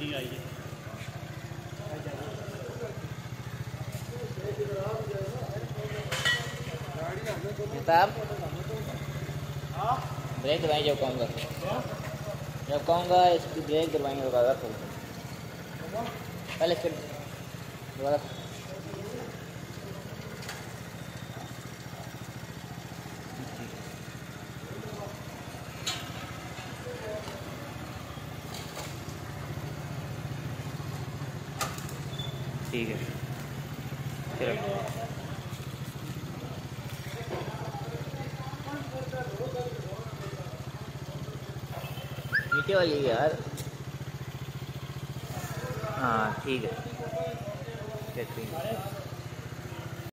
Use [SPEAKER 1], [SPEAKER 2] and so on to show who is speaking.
[SPEAKER 1] Meeting I है।
[SPEAKER 2] Break दबाएं जब कहूँगा इसकी ब्रेक दबाएंगे दोबारा पहले फिर दोबारा। ठीक है चलो नीचे वाली यार। हाँ ठीक है।